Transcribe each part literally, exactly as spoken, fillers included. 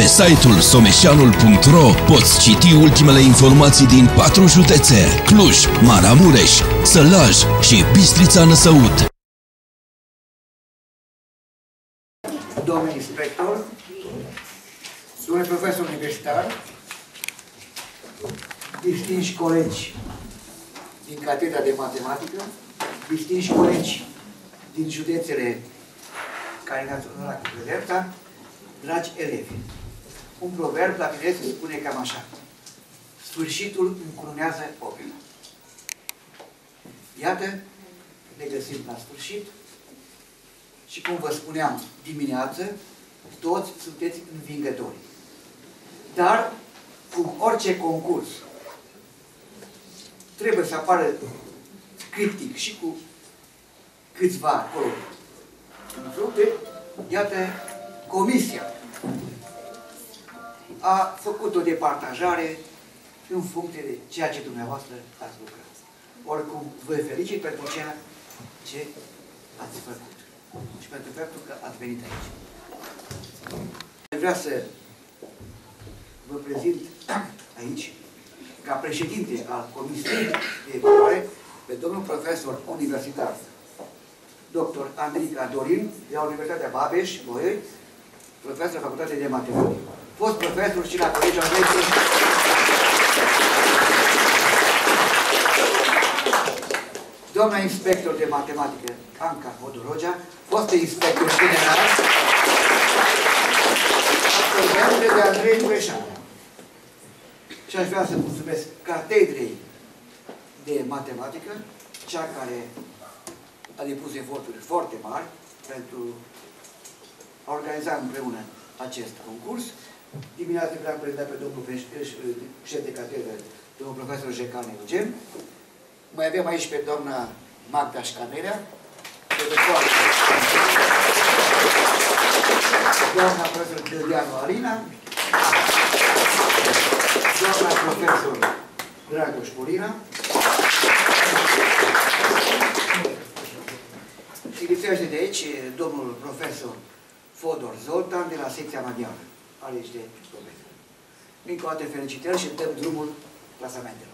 Pe site-ul someșanul punct ro poți citi ultimele informații din patru județe: Cluj, Maramureș, Sălaj și Bistrița Năsăud. Domnul inspector, domnule profesor universitar, distinși colegi din Catedra de Matematică, distinși colegi din județele care ne-ați onorat cu prezența, dragi elevi, un proverb la tine se spune cam așa: sfârșitul încununează opera. Iată, ne găsim la sfârșit și, cum vă spuneam dimineață, toți sunteți învingători. Dar, cum orice concurs trebuie să apară critic și cu câțiva acolo în frunte, iată, comisia a făcut o departajare în funcție de ceea ce dumneavoastră ați lucrat. Oricum, vă felicit pentru ceea ce ați făcut și pentru faptul că ați venit aici. Vreau să vă prezint aici, ca președinte al Comisiei de Evaluare, pe domnul profesor universitar doctor Andrica Dorin, de la Universitatea Babeș, Bolyai, profesor la Facultatea de Matematică. Fost profesor și la Colegiul Americii. Doamna inspector de matematică Anca Hodorogea, fost inspector general, absolventă de Andrei Mureșan. Și aș vrea să mulțumesc Catedrei de Matematică, cea care a depus eforturi foarte mari pentru a organiza împreună acest concurs. Dimineața vreau prezenta pe domnul șef de catedră, domnul profesor Jecan Eugen. Mai avem aici pe doamna Magda Șcanelea, doamna profesor Dădeanu Alina, doamna profesor Dragoș Polina și lipsește de aici domnul profesor Fodor Zoltan de la secția maghiară, aici de Slovenia. Încă o dată felicitări și dăm drumul clasamentelor.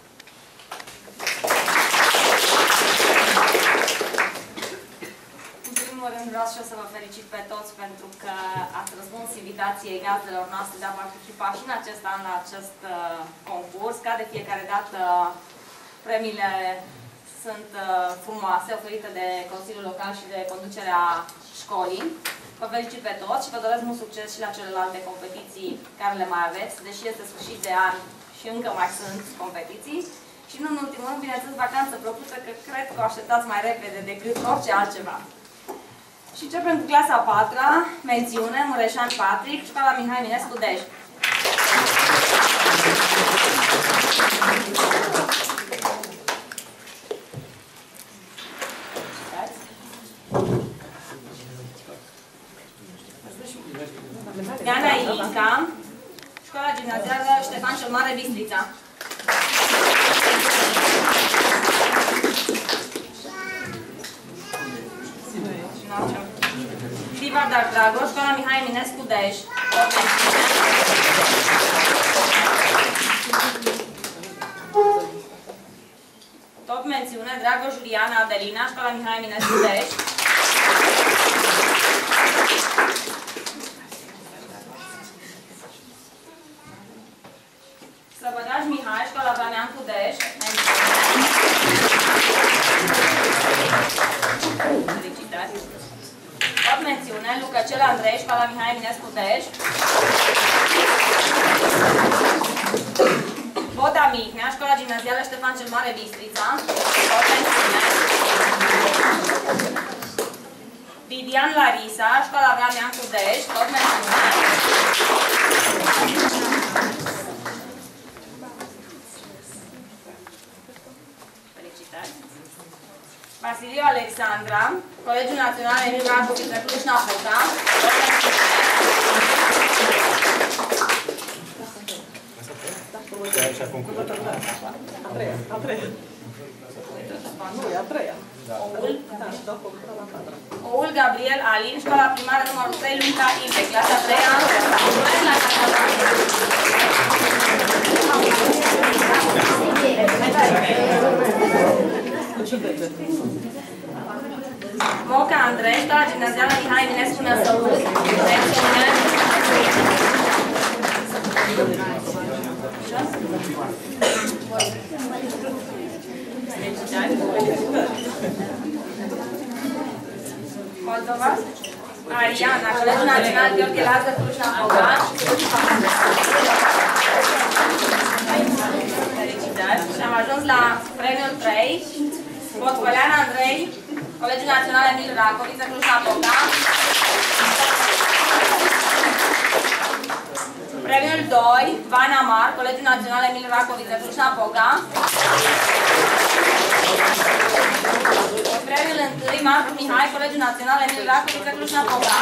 În primul rând vreau și eu să vă felicit pe toți pentru că ați răspuns invitației gazdelor noastre de a participa și în acest an la acest uh, concurs. Ca de fiecare dată, premiile sunt uh, frumoase, oferite de Consiliul Local și de conducerea școlii. Vă felicit pe toți și vă doresc mult succes și la celelalte competiții care le mai aveți, deși este sfârșit de an și încă mai sunt competiții. Și nu în ultimul rând, bineînțeles, vacanță plăcută, că cred că o așteptați mai repede decât orice altceva. Și începem cu clasa a patra, mențiune, Mureșan Patrick, școala Mihai Eminescu Dej. Diana Ilinca, școala gimnazială Ștefan cel Mare, Bistrița. Diva Dar Dragoș, școala Mihai Eminescu Dej. Tot mențiune, Dragoș Juliana Adelina, școala Mihai Eminescu Dej. Slăbădaș Mihai, școala Vraneancu Dej. Felicitări. Tot mențiune, Lucăcel Andrei, școala Mihai Eminescu Dej. Boda Mihnea, școala gimnazială Ștefan cel Mare, Bistrița. Tot mențiune. Vivian Larisa, școala Vraneancu Dej. Tot mențiune. Felicitări. Vasiliu Alexandra, Colegiul Național Emil Marcu dintre Cluj-Napoca. A treia, a treia. Nu, e a treia. Oul Gabriel Alin, școala primară numărul trei, Lunca Ilbe, clasa a treia. Gimnazială Mihai Eminescu Năsăud, menționăm Moldova, Ariana, Colegiul Național Gheorghe Lazar Cluj-Napoca. Felicitări! Și am ajuns la premiul trei. Potcolean Andrei, Colegiul Național Emil Racoviță Cluj-Napoca. Premiul doi, Vana Mar, Colegiul Național Emil Racoviță Cluj-Napoca. Premiul întâi, Marcu Mihai, Colegiul Național Emil Racoviță Cluj-Napoca.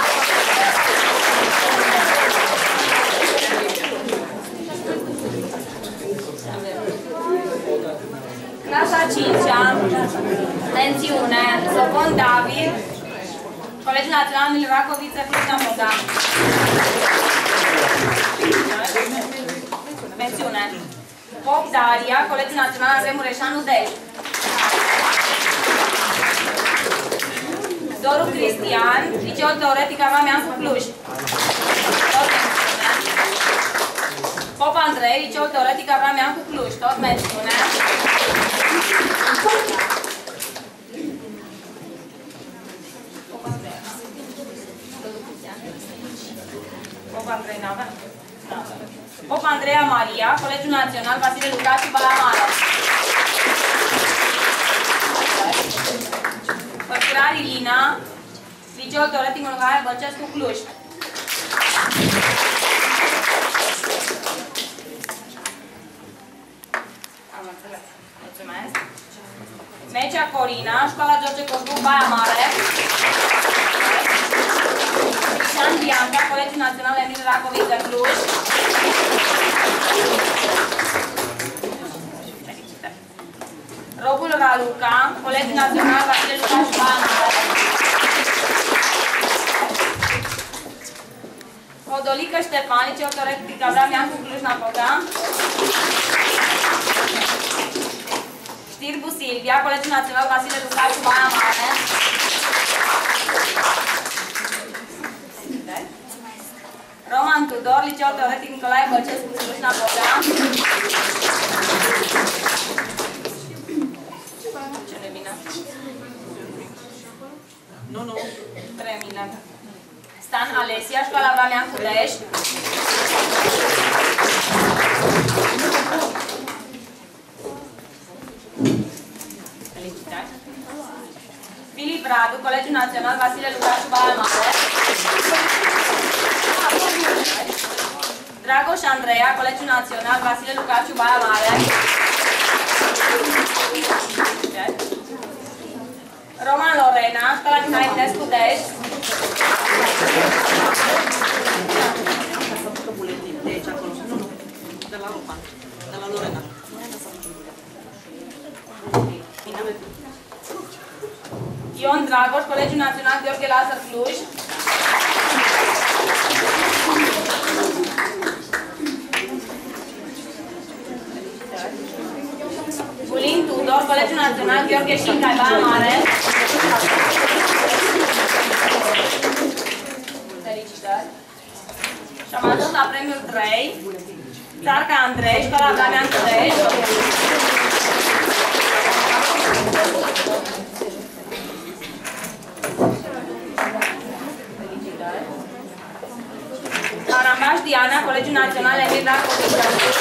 Clasa a cincea, mențiune, Sopon David, Colegiul Național Emil Racoviță Cluj-Napoca. Mențiune, Pop Daria, Colegiul Național Andrei Mureșanu Dej. Doru Cristian, Liceul Teoretic Avram Iancu Cluj. Pop Andrei, Liceul Teoretic Avram Iancu Cluj. Tot mențiune. Pop Andrei n-avea? Pop Andreea Maria, Colegiul Național Vasile Lucașu Baia Mare. Păscurari Lina, Liceul Teoretic Mâlgaia Bălcescu Cluj. Am înțeles. Mulțumesc. Mecea Corina, Școala George Coșbuc Baia Mare. Cristian Bianca, Colegiul Național Emil Racoviță Cluj. Robul Raluca, Colegiul Național Vasile Lucașu Baia Mare. Hodolică Ștefan, Liceul Teoretic Avram Iancu Cluj-Napoca. Știrbu Silvia, Colegiul Național Vasile Lucașu Baia Mare. Roman Tudor, Liceul Teoretic Nicolae Bălcescu Cluj-Napoca. Ce nu-i bine? Nu, nu. trei mii. Stan Alesia, Școala Avram Iancu Dej. Felicitări. Filip Radu, Colegiul Național Vasile Lucașu Baia Mare. Dragoș Andreea, Colegiul Național Vasile Lucașu Baia Mare. Roman Lorena, Școala Mihai Eminescu Dej. De aici, acolo. Nu, nu. De la Roman. De la Lorena. Ion Dragoș, Colegiul Național Gheorghe Lazar Cluj. Bulin Tudor, Colegiul Național Gheorghe Șincai Baia Mare. Felicitări. Și am ajuns la premiul trei. Țarca Andrei, Școala Avram Iancu Dej. Arambaș Diana, Colegiul Național Emil Racoviță Cluj.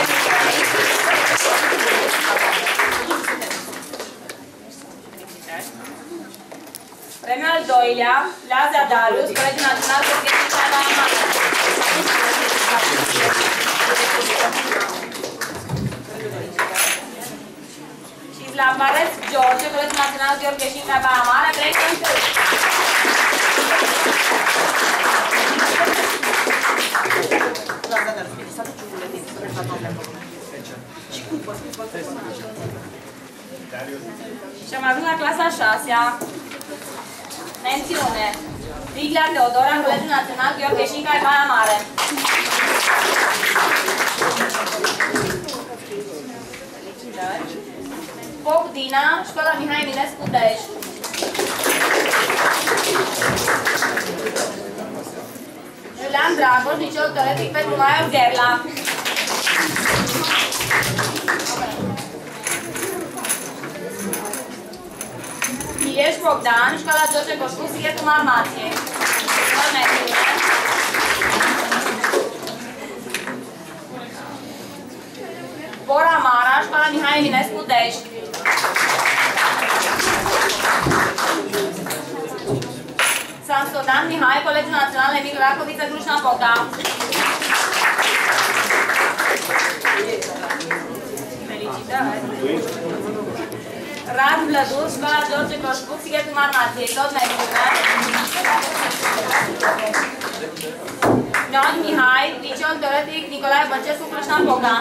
Premiul al doilea, Lazia Dalus, Colegiul Național Gheorghe Șincai Baia Mare. Și Zlavareț George, Colegiul Național Gheorghe Șincai Baia Mare, trei puncte. Și am ajuns la clasa a șasea. Mențiune. Rigla Teodora, Colegiul Național Gheorghe Șincai Baia Mare. Pop Dina, Școala Mihai Eminescu Dej. Dragoș, liceu teoretic pentru Maia Gerla. Ilieș Bogdan, școala George Coșcu, Sighetul Marmației. Bora Mara, școala Mihai Eminescu, Dej. Sansodan Mihai, Colegiul Național Emil Racoviță, Cluj-Napoca. Felicitări! Rad Vlădur, școala George Coșbuc, Sighetul Marmației, tot nebune. Neon Mihai, Liceul Teoretic Nicolae Băncescu, Cluj-Napoca.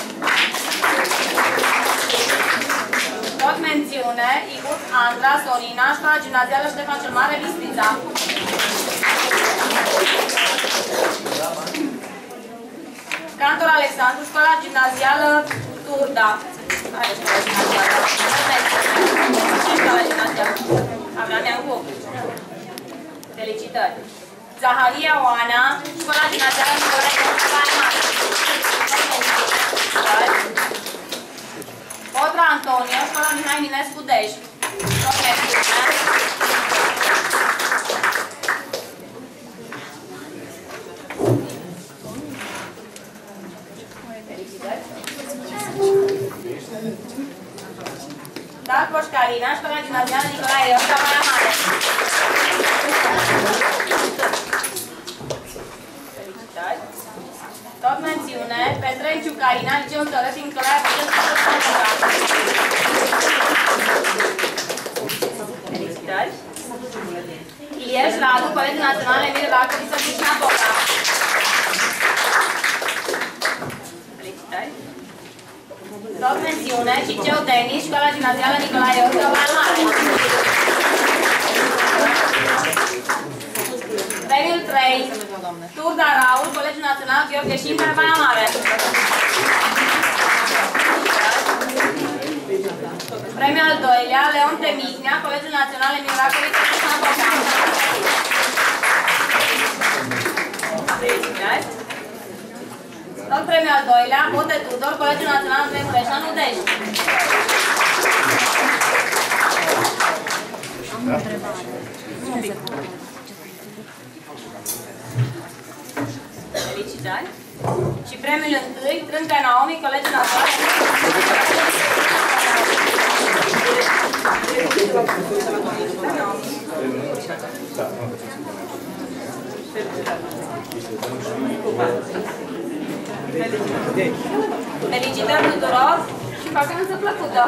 Tot mențiune, Igut Andra Sorina, școala gimnazială Ștefan cel Mare, Bistrița. Cantor Alexandru, școala gimnazială Turda. Are școala gimnazială. Ce școala gimnazială? Avea Neancu. Felicitări. Zaharia Oana, școala gimnazială Nicolae Băncescu. Otra Antonio, școala Mihai Eminescu, Dej. Tot mențiune. Dar Coșcarina, școala gimnazială Nicolae Iorga, Baia Mare. Felicitări. Tot mențiune, Petrei Ciucarina, Liceul Teoretic Nicolae Băncescu, Felicitări. Ilieș Radu, Colegiul Național Emil Racoviță, Cluj-Napoca. Felicitări. Tot mențiune, Ciceu Denis, școala gimnazială Nicolae Iorga, Baia Mare. Premiul trei, Turda Raul, Colegiul Național Gheorghe Șimper, Baia Mare. Premiul al doilea, Leon Temignea, Colegiul Național Emil Racoviță, Cluj-Napoca. Tot premiul al doilea, Bote Tudor, Colegiul Național Andrei Mureșanu, Dej. Felicitări. Și premiul întâi, Trâncă Naomi, Colegiul Național. Felicitări tuturor și vacanță plăcută!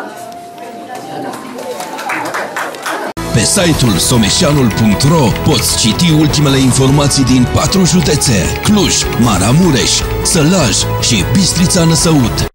Pe site-ul someșanul punct ro poți citi ultimele informații din patru județe: Cluj, Maramureș, Sălaj și Bistrița Năsăud.